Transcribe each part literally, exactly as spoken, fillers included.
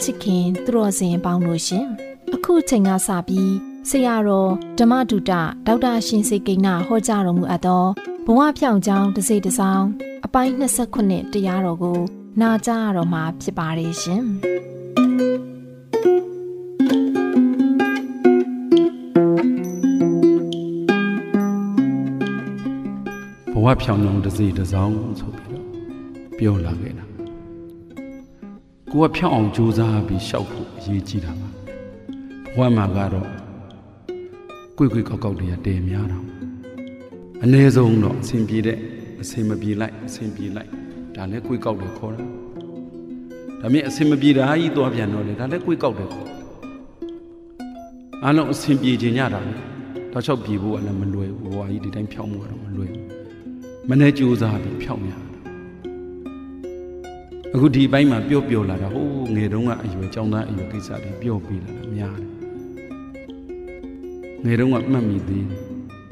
ချစ်ခင်သူတော်စင်ပေါင်းလို့ရှင်အခုချိန်ကစပြီးဆရာတော်ဓမ္မဒုတဒေါက်တာရှင်စေကိန်းနာဟောကြားတော်မူအပ်သောဘဝဖြောင့်ကြောင်းတစ်စိတ်တစ်စောင်းအပိုင်းနှစ်ခုနှစ်တရားတော်ကိုနာကြားရတော့မှာဖြစ်ပါတယ်ရှင်ဘဝဖြောင့်ကြောင်းတစ်စိတ်တစ်စောင်းဆိုပြီးတော့ပြောလာခဲ့တာကိုယ်ကဖြောင့်အောင်ကြိုးစားပြီးရှောက်ဖို့အရေးကြီးတာပါဘဝမှာကတော့ကိုယ်ကိုယ်ကောက်ကောက်တွေကတည်များတော့အနည်းဆုံးတော့အဆင်ပြေတဲ့အဆင်မပြေလိုက်အဆင်ပြေလိုက်ဒါလည်းကိုယ်ကောက်တယ်ခေါ်တာဒါမြင်အဆင်မပြေတာကြီးသွားပြန်တော့လေဒါလည်းကိုယ်ကောက်တယ်ခေါ်အားလုံးအဆင်ပြေခြင်းရတာလေတော့ချောက်ပြေဖို့ကလည်းမလွယ်ဘူးဘဝကြီးဒီတိုင်းဖြောင့်မှုကတော့မလွယ်ဘူးမနေ့ကြိုးစားပြီးဖြောင့်ရတာအခုဒီဘက်မှာပြောပြောလာတာဟိုးငယ်တုန်းကအရွယ်ចောင်းသားအရွယ်ကိစ္စတွေပြောပြလာတာများတယ်ငယ်တုန်းကမှတ်မိသေးတယ်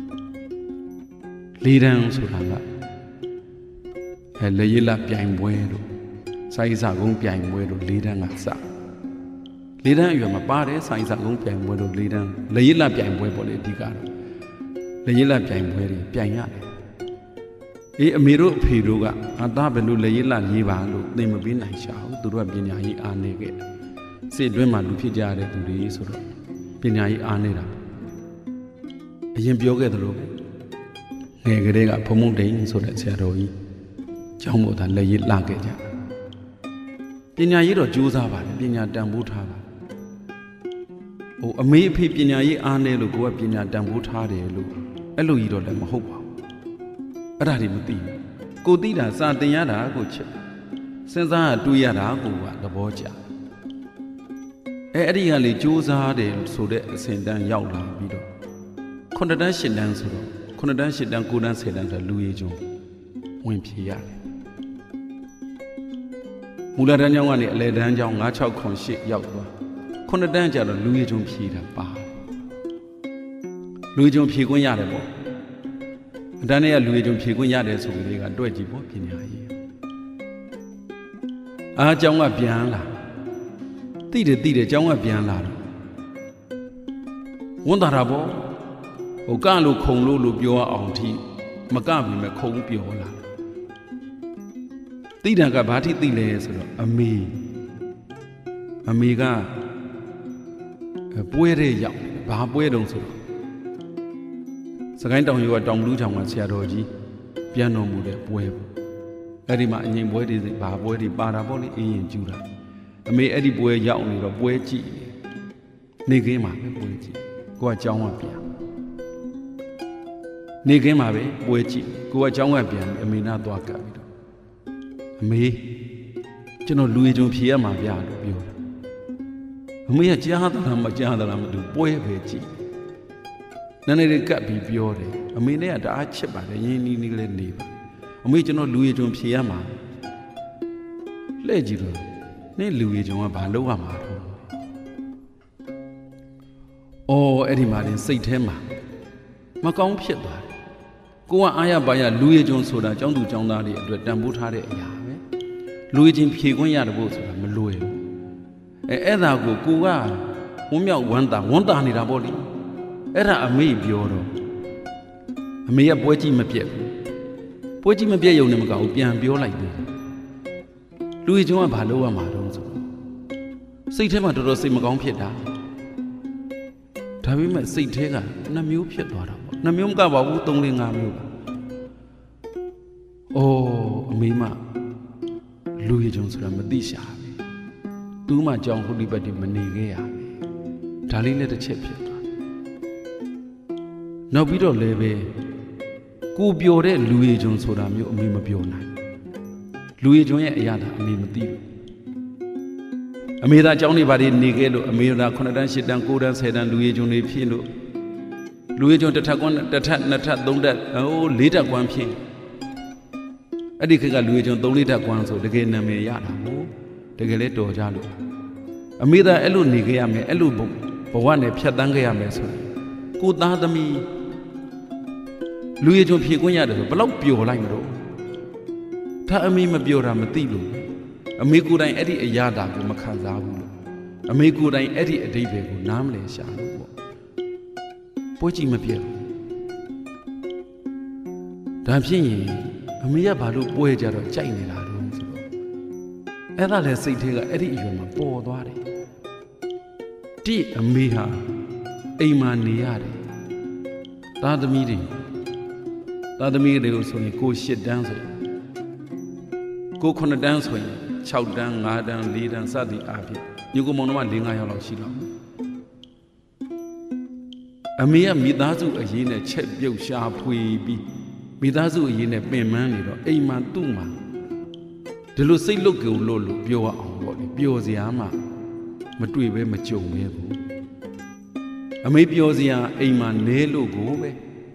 လေးတန်းဆိုတာကအဲလေရလာပြိုင်ပွဲတို့စိုင်းစာကုန်းပြိုင်ပွဲတို့လေးတန်းကစလေးတန်းအရွယ်မှာပါတယ်စိုင်းစာကုန်းပြိုင်ပွဲတို့လေးတန်းလေရလာပြိုင်ပွဲပေါ့လေအဓိကတော့လေရလာပြိုင်ပွဲတွေပြိုင်ရတယ်အေးအမေတို့အဖေတို့ကအသားဘယ်လိုလေရလာရေးပါလို့သင်မပေးနိုင်ရှာဘူးသူတို့ကပညာရေးအားနေခဲ့စိတ်တွင်းမှာလူဖြစ်ကြတဲ့သူတွေဆိုတော့ပညာရေးအားနေတာအရင်ပြောခဲ့သလိုငယ်ကလေးကဘုံမုံတိန်ဆိုတဲ့ဆရာတော်ကြီးကျောင်းပေါ်သာလေရလာခဲ့ကြပညာရေးတော့ကြိုးစားပါတယ်ပညာတန်ဖိုးထားပါဟိုအမေအဖေပညာရေးအားနေလို့ကိုကပညာတန်ဖိုးထားတယ်လို့အဲ့လိုကြီးတော့လည်းမဟုတ်ပါဘူးအဲ့ဒါတွေမသိဘူးကိုသိတာစာသင်ရတာကိုချက်စဉ်းစားရတွေးရတာကိုကသဘောကျအဲအဲ့ဒီကလေစူးစမ်းတယ်ဆိုတဲ့အစဉ်တန်းရောက်လာပြီးတော့ခုနှစ်တန်းရှစ်တန်းဆိုတော့ခုနှစ်တန်းရှစ်တန်းကိုးတန်းဆယ်တန်းဆိုလူရည်ကျုံဝင်ဖြေရတယ်မူလတန်းကျောင်းကနေအလယ်တန်းကျောင်း၅၆ခုရှစ်ရောက်သွားခုနှစ်တန်းကျတော့လူရည်ကျုံဖြေတာပါလူရည်ကျုံဖြေခွင့်ရတယ်ပေါ့အတန်းနဲ့ကလူရည်ကျုံဖြေခွင့်ရတယ်ဆိုပြီးကတွဲကြည့်ပေါ့ပညာရေးအားကျောင်းကပြန်လာတိတယ်တိတယ်ကျောင်းကပြန်လာတော့ဝန်တာတာပေါ့ဟိုကလို့ခုံလို့လို့ပြောအောင်ထိမကပြီမဲ့ခုံပြောလာတိတယ်ကဘာထိတိလဲဆိုတော့အမေအမေကပွဲတဲ့ရောက်ဘာပွဲတုံးဆိုတော့စကိုင်းတောင်ရွာတောင်ဘလူးချောင်ကဆရာတော်ကြီးပြန်တော်မူတဲ့ပွဲပေါ့အဲ့ဒီမှာအငြိမ်ပွဲတွေဘာပွဲတွေပါတာပေါ့လေအင်းရင်ကျူတာအမေအဲ့ဒီပွဲရောက်နေတော့ပွဲကြည့်နေခင်းမှာပဲပွဲကြည့်ကိုကကြောင်းကပြန်နေခင်းမှာပဲပွဲကြည့်ကိုကကြောင်းကပြန်အမေနာသွားကပ်ပြီးတော့အမေကျွန်တော်လူရည်ကျုံဖြေရမှာဗျာလို့ပြောတယ်အမေကကြားသလားမကြားသလားမသိဘူးပွဲပဲကြည့်နည်းနည်းလေးကပ်ပြီးပြောတယ်အမေနဲ့ကတအားချစ်ပါတယ်ရင်းနှီးနှီးလေးနေပါအမေကျွန်တော်လူရည်ကျုံဖြေရမှာလှည့်ကြည့်တော့နဲ့လူရည်ကျုံကဘာလုပ်ရမှာတော့အော်အဲ့ဒီမှာတင်စိတ်ထဲမှာမကောင်းဖြစ်သွားတယ်ကိုကအားရပါရလူရည်ကျုံဆိုတာကျောင်းသူကျောင်းသားတွေအတွက်တန်ဖိုးထားတဲ့အရာပဲလူရည်ချင်းဖြေခွင့်ရတယ်ဖို့ဆိုတာမလွယ်ဘူးအဲအဲ့ဒါကိုကိုကဝမ်းမြောက်ဝမ်းသာဝမ်းသာနေတာပေါ့လေအဲ့ဒါအမေပြောတော့အမေကပွဲကြည့်မပြတ်ဘူးပွဲကြည့်မပြတ်ရုံနဲ့မကဘူးပြန်ပြောလိုက်တယ်လူကြီးကျုံကဘာလုပ်ရမှာတော့ဆိုစိတ်ထဲမှာတော်တော်စိတ်မကောင်းဖြစ်တာဒါပေမဲ့စိတ်ထဲကနှစ်မျိုးဖြစ်သွားတာပေါ့နှစ်မျိုးမကပါဘူးသုံးလေးငါးမျိုးပါအိုးအမေမလူကြီးကျုံဆိုတာမသိရှာပဲသူမှကြောင်ဟိုဒီဘက်ဒီမနေခဲ့ရပဲဒါလေးလည်းတစ်ချက်ဖြစ်နောက်ပြီးတော့လည်းပဲကိုပြောတဲ့လူရည်ကျုံဆိုတာမျိုးအမေမပြောနိုင်လူရည်ကျုံရဲ့အရာဒါအမေမသိဘူးအမေသာအကြောင်းတွေဘာတွေနေခဲ့လို့အမေသာခုနှစ်တန်းရှစ်တန်းကိုးတန်းဆယ်တန်းလူရည်ကျုံတွေဖြစ်လို့လူရည်ကျုံတစ်ထပ်ကွန်းတစ်ထပ်နှစ်ထပ်သုံးထပ်ဟိုးလေးထပ်ကွန်းဖြစ်အဲ့ဒီခေတ်ကလူရည်ကျုံသုံးလေးထပ်ကွန်းဆိုတကယ်နာမည်ရတာမို့တကယ်လဲတော်ကြလို့အမေသာအဲ့လိုနေခဲ့ရမယ်အဲ့လိုဘဝနဲ့ဖြတ်သန်းခဲ့ရမယ်ဆိုကိုသားသမီးလူရည်ကျုံဖြေခွင့်ရတယ်ဆိုဘလောက်ပျော်လိုက်မလို့ဒါအမေမပျော်တာမသိလို့အမေကိုယ်တိုင်အဲ့ဒီအရာတာကိုမခံစားဘူးလို့အမေကိုယ်တိုင်အဲ့ဒီအတိတ်ပဲကိုနားမလဲရှာလို့ပေါ့ပွဲကြည့်မပြတ်ဒါဖြစ်ရင်အမေကဘာလို့ပွဲကြတော့ကြိုက်နေတာတော့ဆိုတော့အဲ့ဒါလည်းစိတ်ထဲကအဲ့ဒီအရွယ်မှာပေါ်သွားတယ်တိအမေဟာအိမ်မှာနေရတယ်သားသမီးတွေသားသမီးတွေကိုဆိုရင်ကိုရှစ်တန်းဆိုရင်ကိုခုနှစ်တန်းဆိုရင်ခြောက်တန်းငါးတန်းလေးတန်းစသည်အားဖြင့်ညီကိုမောင်နှမ၄-၅ယောက်လောက်ရှိတော့အမေကမိသားစုအရေးနဲ့ချက်ပြုတ်ရှာဖွေပြီးမိသားစုအရေးနဲ့ပင်ပန်းနေတော့အိမ်မှာသူ့မှာဒီလိုစိတ်လွတ်ကုန်လို့လို့ပြောရအောင်ပေါ့လေပျော်စရာမှမတွေ့ပဲမကြုံပဲဘူးအမေပျော်စရာအိမ်မှာနဲလို့ကိုပဲ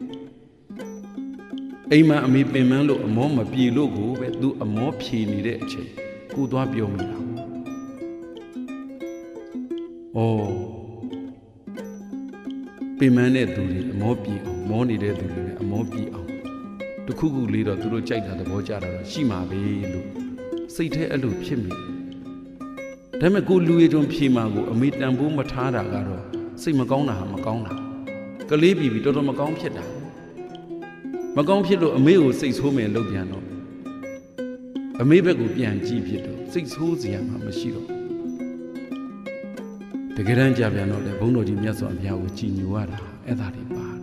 အိမ်မှာအမေပင်ပန်းလို့အမောမပြေလို့ကိုပဲသူအမောဖြေနေတဲ့အချိန်ကိုသွားပြောမိတာဩပင်ပန်းတဲ့သူတွေအမောပြေအောင်မောနေတဲ့သူတွေလည်းအမောပြေအောင်တခုခုလေးတော့သူတို့ကြိုက်တာသဘောကျတာတော့ရှိမှာပဲလို့စိတ်ထဲအဲ့လိုဖြစ်မိဒါပေမဲ့ကိုလူရည်တွင်ဖြေမှာကိုအမေတန်ဖိုးမထားတာကတော့စိတ်မကောင်းတာဟာမကောင်းတာကလေးပြီပြီတော်တော်မကောင်းဖြစ်တာမကောင်းဖြစ်လို့အမေကိုစိတ်ဆိုးမယ်လို့ပြန်တော့အမေဘက်ကိုပြန်ကြည့်ဖြစ်တော့စိတ်ဆိုးစရာမှမရှိတော့တကယ်တမ်းကြပြန်တော့လေဘုန်းတော်ကြီးမြတ်စွာဘုရားကိုကြည်ညိုရတာအဲ့ဒါတွေပါတယ်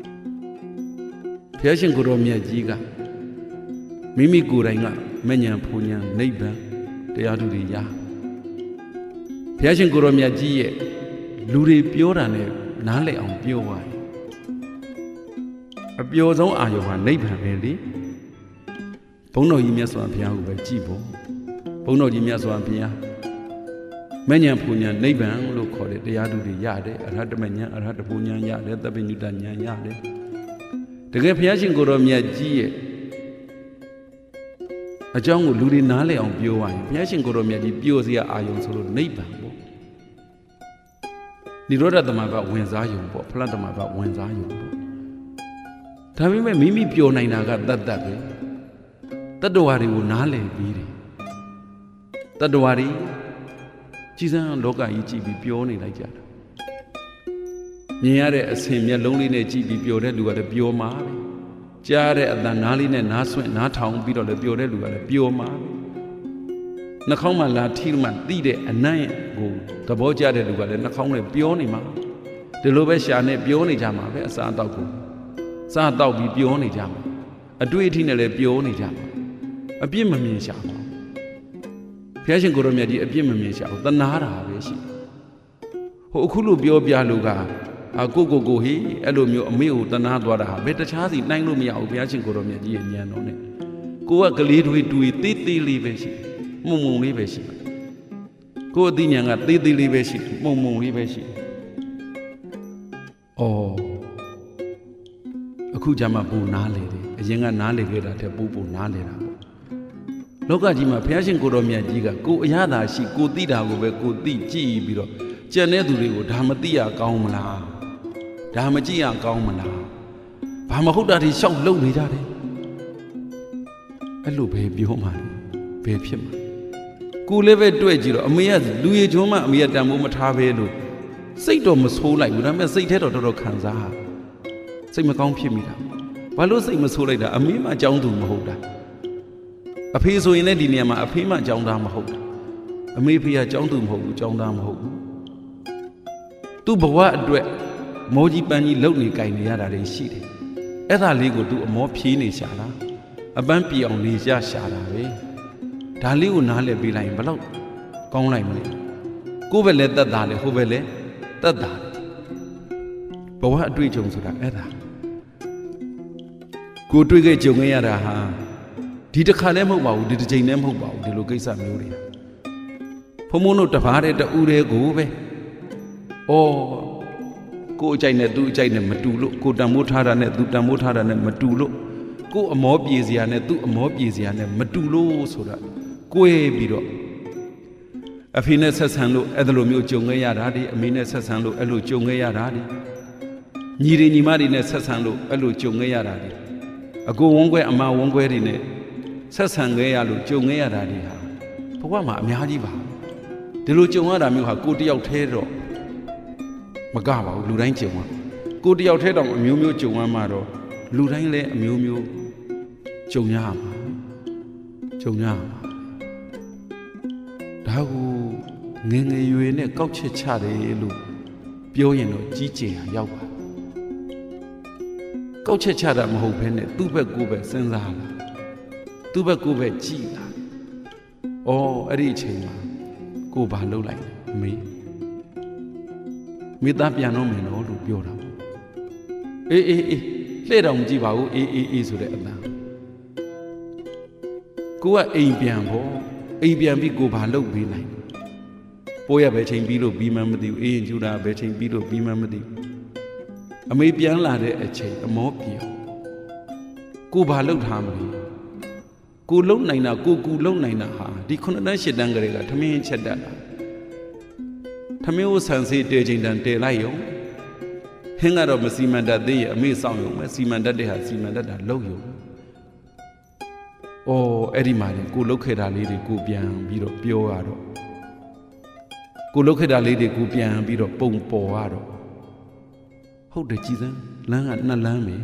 ဘုရားရှင်ကိုယ်တော်မြတ်ကြီးကမိမိကိုယ်တိုင်ကမဉဏ်ဖူဉဏ်နိဗ္ဗာန်တရားဓုတွေရဘုရားရှင်ကိုယ်တော်မြတ်ကြီးရဲ့လူတွေပြောတာနဲ့နားလည်အောင်ပြောပါရင်အပျော်ဆုံးအာရုံဟာနိဗ္ဗာန်ပဲလေဘုန်းတော်ကြီးမြတ်စွာဘုရားကိုပဲကြည်ဖို့ဘုန်းတော်ကြီးမြတ်စွာဘုရားမဉဏ်ဖူဉဏ်နိဗ္ဗာန်လို့ခေါ်တဲ့တရားဓုတွေရတယ်အရဟတမဉဏ်အရဟတဖူဉဏ်ရတယ်သဗ္ဗညုတဉဏ်ရတယ်တကယ်ဘုရားရှင်ကိုယ်တော်မြတ်ကြီးရဲ့အကြောင်းကိုလူတွေနားလည်အောင်ပြောရရင်ဘုရားရှင်ကိုယ်တော်မြတ်ကြီးပြောစရာအာယုံဆိုလို့နိဗ္ဗာန်ပေါ့နိရောဓသမဘဝင်စားယုံပေါ့ဖလားသမဘဝင်စားယုံပေါ့ဒါပေမဲ့မိမိပြောနိုင်တာကတတ်တတ်ပဲတတ္တဝါတွေကိုနားလည်ပြီးတယ်တတ္တဝါတွေကြီးစံလောကကြီးကြည့်ပြီးပြောနေလိုက်ကြတာမြင်ရတဲ့အဆင်မျက်လုံးလေးနဲ့ကြည့်ပြီးပြောတဲ့လူကလည်းပြောမှာပဲကြားတဲ့အတန်နားလေးနဲ့နားဆွင့်နားထောင်ပြီးတော့လည်းပြောတဲ့လူကလည်းပြောမှာနှာခေါင်းမှာလာထိမှသိတဲ့အနံ့ကိုသဘောကျတဲ့လူကလည်းနှာခေါင်းနဲ့ပြောနေမှာဒီလိုပဲရှာနဲ့ပြောနေကြမှာပဲအစားအသောက်ကိုစားတော့ပြီးပြောနေကြမှာအတွေ့အထိနဲ့လည်းပြောနေကြမှာအပြစ်မမြင်ရှာပါဘုရားရှင်ကိုယ်တော်မြတ်ကြီးအပြစ်မမြင်ရှာဘူးသနာတာပဲရှိဟိုအခုလိုပြောပြလို့ကအာကိုကိုကိုဟေးအဲ့လိုမျိုးအမေကိုသနာသွားတာဟာဘယ်တခြားစီနှိုင်းလို့မရဘူးဘုရားရှင်ကိုယ်တော်မြတ်ကြီးရဲ့ဉာဏ်တော်နဲ့ကိုကကလေးတွေတွေ့သေးသေးလေးပဲရှိမှုံမှုံလေးပဲရှိကိုအသိဉာဏ်ကသေးသေးလေးပဲရှိမှုံမှုံလေးပဲရှိဩအခုကြမှာပူနားလေတယ်အရင်ကနားလေခဲ့တာတဲ့ပူပူနားလေတာပေါ့လောကကြီးမှာဘုရားရှင်ကိုယ်တော်မြတ်ကြီးကကိုအရသာရှိကိုသိတာကိုပဲကိုသိကြည့်ပြီးတော့ကြံတဲ့သူတွေကိုဒါမသိရကောင်းမလားဒါမကြည့်ရကောင်းမလားဘာမဟုတ်တာတွေရှောက်လုံနေကြတယ်အဲ့လိုပဲပြောမှဘယ်ဖြစ်မှာကိုလည်းပဲတွေ့ကြည့်တော့အမေကလူရည်ချုံးမှအမေကတန်ဖိုးမထားပဲလို့စိတ်တော့မဆိုးလိုက်ဘူးဒါပေမဲ့စိတ်ထဲတော့တော်တော်ခံစားစိတ်မကောင်းဖြစ်မိတာဘာလို့စိတ်မဆိုးလိုက်တာအမေမှအကြောင်းသူမဟုတ်တာအဖေဆိုရင်လည်းဒီနေရာမှာအဖေမှအကြောင်းသားမဟုတ်တာအမေဖေကအကြောင်းသူမဟုတ်ဘူးအကြောင်းသားမဟုတ်ဘူးသူ့ဘဝအတွက်မောကြီးပန်းကြီးလုံနေကြိုင်နေရတာတွေရှိတယ်အဲ့ဒါလေးကိုသူအမောဖြေးနေရှာတာအပန်းပြေအောင်နေရရှာတာပဲဒါလေးကိုနားလည်ပေးလိုက်ရင်ဘလောက်ကောင်းလိုက်မလဲကိုယ်ပဲလဲတတ်တာလေဟိုပဲလဲတတ်တာဘဝအတွေ့အကြုံဆိုတာအဲ့ဒါကိုတွေ့ခဲ့ကြုံခဲ့ရတာဟာဒီတစ်ခါလည်းမဟုတ်ပါဘူးဒီတစ်ချိန်လည်းမဟုတ်ပါဘူးဒီလိုကိစ္စမျိုးတွေဖုံဖုံတို့တပါးတဲ့တူတဲ့ကိုပဲဩကိုအကြိုက်နဲ့သူအကြိုက်နဲ့မတူလို့ကိုတန်မိုးထားတာနဲ့သူတန်မိုးထားတာနဲ့မတူလို့ကိုအမောပြေစရာနဲ့သူအမောပြေစရာနဲ့မတူလို့ဆိုတာကိုယ်ပြီးတော့အဖေနဲ့ဆက်ဆံလို့အဲ့လိုမျိုးကြုံခဲ့ရတာဒီအမေနဲ့ဆက်ဆံလို့အဲ့လိုကြုံခဲ့ရတာဒီညီတွေညီမတွေနဲ့ဆက်ဆံလို့အဲ့လိုကြုံခဲ့ရတာဒီအကိုဝန်းခွဲအမဝန်းခွဲတွေနဲ့ဆက်ဆံခဲ့ရလို့ကြုံခဲ့ရတာဒီဟာဘဝမှာအများကြီးပါဒီလိုကြုံရတာမျိုးဟာကိုတယောက်ထဲတော့မကပါဘူးလူတိုင်းကြုံရကိုတယောက်ထဲတော့အမျိုးမျိုးကြုံရမှာတော့လူတိုင်းလည်းအမျိုးမျိုးကြုံရမှာကြုံရမှာဒါကိုငယ်ငယ်ရွယ်နဲ့ကောက်ချက်ချတယ်လို့ပြောရင်တော့ကြီးကျယ်ဟာရောက်ပါကောက်ချက်ချတာမဟုတ်ဘဲနဲ့သူ့ဘက်ကိုယ်ပဲစဉ်းစားလာသူ့ဘက်ကိုယ်ပဲကြည်လာအော်အဲ့ဒီအချိန်မှာကိုဘာလုပ်လိုက်အမေမိသားပြန်တော့မယ်နော်လို့ပြောတာအေးအေးအေးလှည့်တော့မကြည့်ပါဘူးအေးအေးအေးဆိုတဲ့အတန်ကိုကအိမ်ပြန်ဖို့အိမ်ပြန်ပြီးကိုဘာလုပ်ပေးနိုင်ပိုးရပဲချိန်ပြီးလို့ပြီးမှမသိဘူးအေးရင်ကျူတာပဲချိန်ပြီးလို့ပြီးမှမသိဘူးအမေပြန်လာတဲ့အချိန်အမောပြောကိုဘာလုပ်ထားမလဲကိုလုံနိုင်တာကိုကူလုံနိုင်တာဟာဒီခုနှစ်တန်းရှစ်တန်းကလေးကထမင်းချက်တတ်တာထမင်းကိုဆန်စေးတဲချိန်တန်တဲလိုက်ရုံဟင်းကတော့မစီမံတတ်သေးရဲ့အမေဆောင်ရုံပဲစီမံတတ်တဲ့ဟာစီမံတတ်တာလုပ်ရုံအော်အဲ့ဒီမှာလေကိုလုတ်ခဲ့တာလေးတွေကိုပြန်ပြီးတော့ပြောရတော့ကိုလုတ်ခဲ့တာလေးတွေကိုပြန်ပြီးတော့ပုံပေါ်ရတော့ဟုတ်တယ်ကြည်စမ်းလမ်းကနှစ်လမ်းပဲ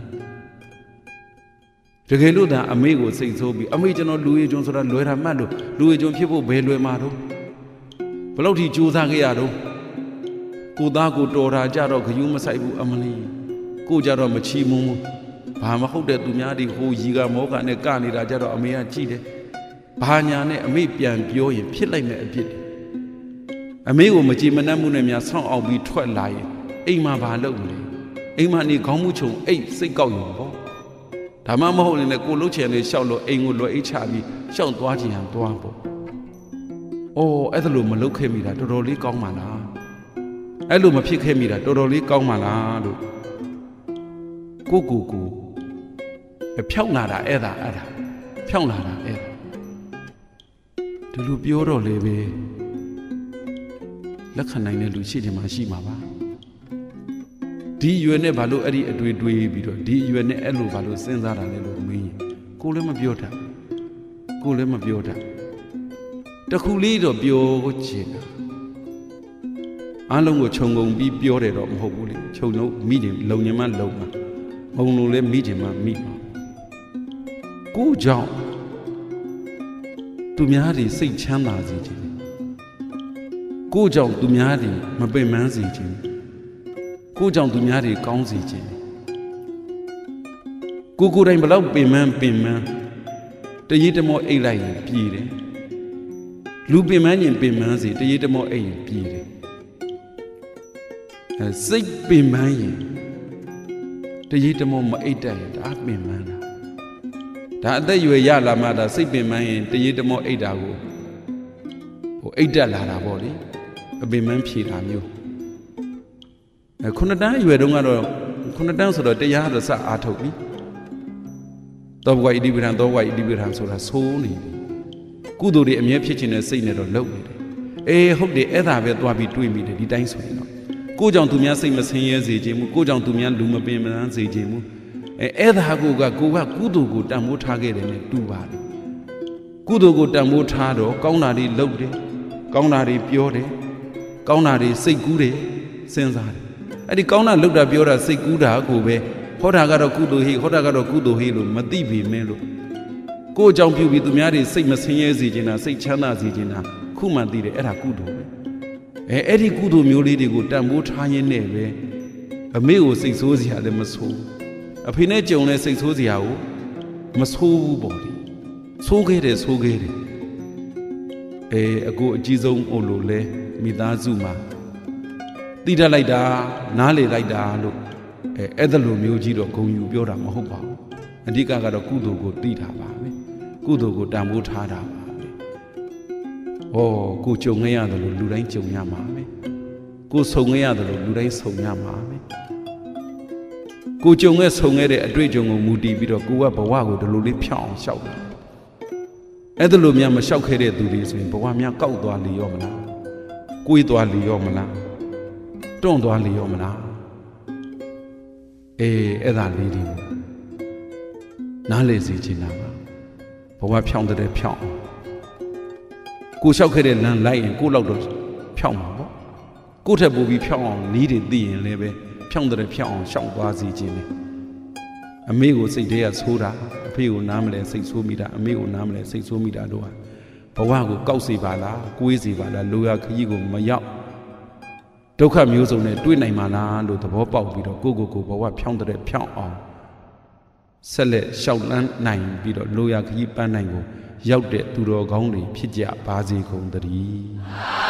တကယ်လို့သာအမေကိုစိတ်ဆိုးပြီးအမေကျွန်တော်လူရည်ကျွန်းဆိုတာလွယ်တာမှတ်လို့လူရည်ကျွန်းဖြစ်ဖို့ဘယ်လွယ်မှာတော့ဘလို့ထိကြိုးစားခဲ့ရတော့ကိုသားကိုတော်တာကြတော့ခယူးမဆိုင်ဘူးအမလီကိုကြတော့မချီမုံဘူးဘာမဟုတ်တဲ့သူများတွေဟိုရီကမောကနဲ့ကနေတာကြတော့အမေကကြည့်တယ်ဘာညာနဲ့အမေပြန်ပြောရင်ဖြစ်လိုက်မဲ့အဖြစ်တယ်အမေကိုမကြည်မနှက်မှုနဲ့များဆောင်းအောင်ပြီးထွက်လာရင်အိမ်မှာဘာလုပ်မလဲအိမ်မှာနေခေါင်းမှုချုံအိတ်စိတ်ကောက်ရုံပေါ့ဒါမှမဟုတ်လည်းကိုလှုပ်ချင်လေးရှောက်လို့အိမ်ကိုလွယ်အိတ်ချပြီးရှောက်သွားချင်အောင်သွားပေါ့အော်အဲ့ဒါလို့မလုပ်ခဲ့မိတာတော်တော်လေးကောင်းပါလားအဲ့လိုမဖြစ်ခဲ့မိတာတော်တော်လေးကောင်းပါလားလို့ကိုကိုကိုဖြောက်လာတာအဲ့ဒါအဲ့ဒါဖြောက်လာတာအဲ့ဒါဒီလိုပြောတော့လေပဲလက်ခံနိုင်တဲ့လူရှိတယ်မှာရှိမှာပါဒီရွယ်နဲ့ဘာလို့အဲ့ဒီအတွေ့တွေးပြီးတော့ဒီရွယ်နဲ့အဲ့လိုဘာလို့စဉ်းစားတာလဲလို့မင်းကိုလည်းမပြောတတ်ကိုလည်းမပြောတတ်တခုလေးတော့ပြောချင်တာအားလုံးကိုခြုံငုံပြီးပြောတယ်တော့မဟုတ်ဘူးလေခြုံလို့မိတယ်လုံညင်မှလုံမှာမုံလို့လည်းမိတယ်မှမိမှာကိုကြောင့်သူများတွေစိတ်ချမ်းသာစေခြင်းကိုကြောင့်သူများတွေမပင်ပန်းစေခြင်းကိုကြောင့်သူများတွေကောင်းစေခြင်းကိုကိုယ်တိုင်ဘလောက်ပင်ပန်းပင်ပန်းတရေတမောအိတ်လိုက်ရင်ပြည်တယ်လူပင်ပန်းရင်ပင်ပန်းစေတရေတမောအိတ်ရင်ပြည်တယ်အဲစိတ်ပင်ပန်းရင်တရေတမောမအိတ်တတ်ရင်ဒါပင်ပန်းတာဒါအသက်ရွယ်ရလာမှဒါစိတ်ပင်ပန်းရင်တရေတမောအိတ်တာကိုဟိုအိတ်တက်လာတာပေါ့လေအပင်ပန်းဖြေတာမျိုးအဲခုနှစ်တန်းအရွယ်တုန်းကတော့ခုနှစ်တန်းဆိုတော့တရားတော့စအားထုတ်ပြီသောဘဝဣတိပ္ပံသောဘဝဣတိပ္ပံဆိုတာဆိုးနေပြီကုသိုလ်တွေအမြဲဖြစ်ခြင်းနဲ့စိတ်နဲ့တော့လုပ်နေတယ်အေးဟုတ်တယ်အဲ့ဒါပဲသွားပြီးတွေးမိတယ်ဒီတိုင်းဆိုရင်တော့ကိုကြောင့်သူများစိတ်မဆင်းရဲစေခြင်းမူကိုကြောင့်သူများလူမပင်ပန်းစေခြင်းမူအဲအဲ့ဒါကိုကကိုကကုသိုလ်ကိုတန်ဖိုးထားခဲ့တယ်နဲ့တူပါတယ်ကုသိုလ်ကိုတန်ဖိုးထားတော့ကောင်းတာတွေလုပ်တယ်ကောင်းတာတွေပြောတယ်ကောင်းတာတွေစိတ်ကူးတယ်စဉ်းစားတယ်အဲ့ဒီကောင်းတာလုပ်တာပြောတာစိတ်ကူးတာကိုပဲဟောတာကတော့ကုသိုလ်ဟိဟောတာကတော့ကုသိုလ်ဟိလို့မသိပေမဲ့လို့ကိုယ်အကြောင်းပြုပြီးသူများတွေစိတ်မဆင်းရဲစေခြင်းတာစိတ်ချမ်းသာစေခြင်းတာခုမှသိတယ်အဲ့ဒါကုသိုလ်ပဲအဲအဲ့ဒီကုသိုလ်မျိုးလေးတွေကိုတန်ဖိုးထားရင်းနဲ့ပဲအမေကိုစိတ်ဆိုးစရာလည်းမဆိုးအဖေနဲ့ကြုံလဲစိတ်ဆိုးစရာကိုမဆိုးဘူးပေါ့လေဆိုးခဲ့တယ်ဆိုးခဲ့တယ်အဲအကိုအကြီးဆုံးအိုလိုလဲမိသားစုမှာသိတတ်လိုက်တာနားလေလိုက်တာလို့အဲအဲ့ဒါလိုမျိုးကြီးတော့ဂုံယူပြောတာမဟုတ်ပါဘူးအဓိကကတော့ကုသိုလ်ကိုသိတာပါပဲကုသိုလ်ကိုတန်ဖိုးထားတာပါပဲဩကိုကြုံခဲ့ရတယ်လို့လူတိုင်းကြုံရမှာပဲကိုဆုံခဲ့ရတယ်လို့လူတိုင်းဆုံရမှာပဲကိုကြုံခဲ့ဆုံခဲ့တဲ့အတွေ့အကြုံကိုမူတည်ပြီးတော့ကိုကဘဝကိုဒီလိုလေးဖြောင်းအောင်ရှောက်တာအဲ့ဒါလိုများမရှောက်ခဲ့တဲ့သူတွေဆိုရင်ဘဝများကောက်သွားလေရောမလားကိုယ်သွားလေရောမလားတွန့်သွားလေရောမလားအေးအဲ့ဒါလေးတွေနားလေစီချင်တာပါဘဝဖြောင်းတဲ့ဖြောင်းကိုလျှောက်ခဲ့တဲ့လမ်းလိုက်ရင်ကိုလောက်တော့ဖြောင်းမှာပေါ့ကိုယ့်ထက်ပိုပြီးဖြောင်းအောင်နီးတွေသိရင်လည်းပဲဖြောင်းတဲ့ဖြောင်းအောင်ရှောင်သွားစီခြင်းနဲ့အမေကိုစိတ်ထဲကဆိုးတာအဖေကိုနားမလဲစိတ်ဆိုးမိတာအမေကိုနားမလဲစိတ်ဆိုးမိတာတို့ဟာဘဝကိုကောက်စီပါလားကိုးစီပါလားလိုရာခရီးကိုမရောက်ဒုက္ခမျိုးစုံနဲ့တွေ့နိုင်မှာလားလို့သဘောပေါက်ပြီးတော့ကိုကိုကိုဘဝဖြောင်းတဲ့ဖြောင်းအောင်ဆက်လက်ရှောက်လန်းနိုင်ပြီးတော့လိုရာခရီးပန်းနိုင်ကိုရောက်တဲ့သူတော်ကောင်းတွေဖြစ်ကြပါစေကုန်သတည်း